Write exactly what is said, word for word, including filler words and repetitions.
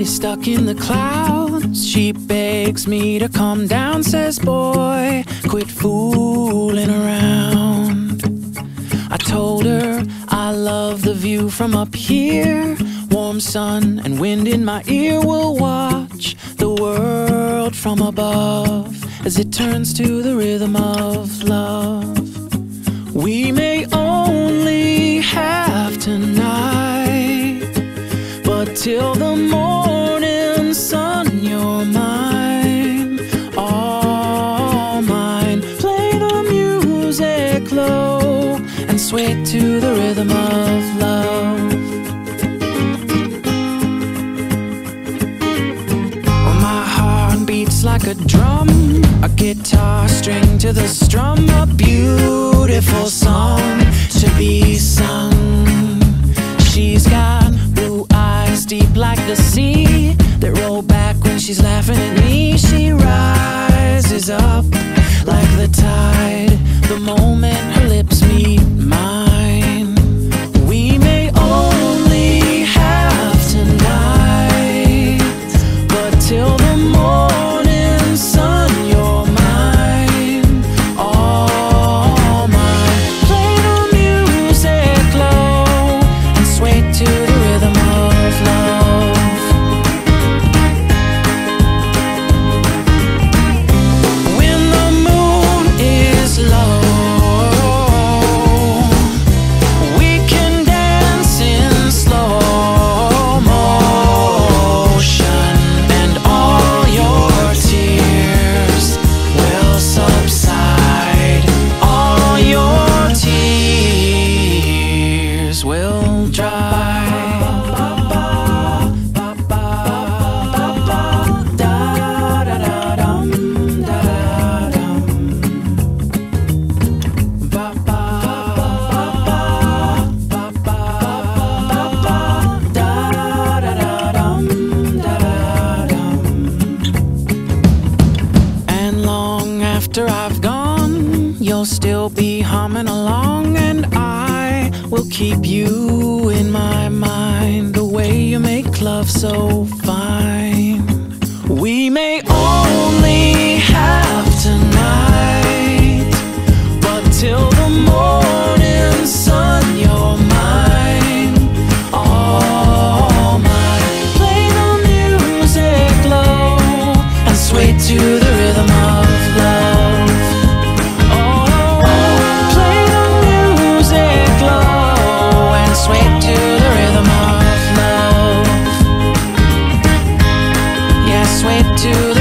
She's stuck in the clouds. She begs me to calm down, says, boy, quit fooling around. I told her I love the view from up here. Warm sun and wind in my ear. Will watch the world from above as it turns to the rhythm of love. We may only have tonight, but till the morning sun, you're mine, all mine. Play the music low and sway to the rhythm of love. Well, my heart beats like a drum, a guitar string to the strum, a beautiful song to be sung. She's got blue eyes deep like the sea that roll back when she's laughing at me. She rises up like the tide the moment her lips meet mine. We may only have tonight, but till the morning sun, you're mine, all mine. Play the music low and sway to the rhythm of love. When the moon is low, we can dance in slow motion, and all your tears will subside. All your tears will dry. And long after I've gone, you'll still be humming along, and I will keep you in my mind. The way you make love so fine. We may only have tonight, but till the morning sun, you're mine, all mine. Play the music low and sway to the rhythm of love. Oh, play the music low and sway to the rhythm of love. Yeah, sway to the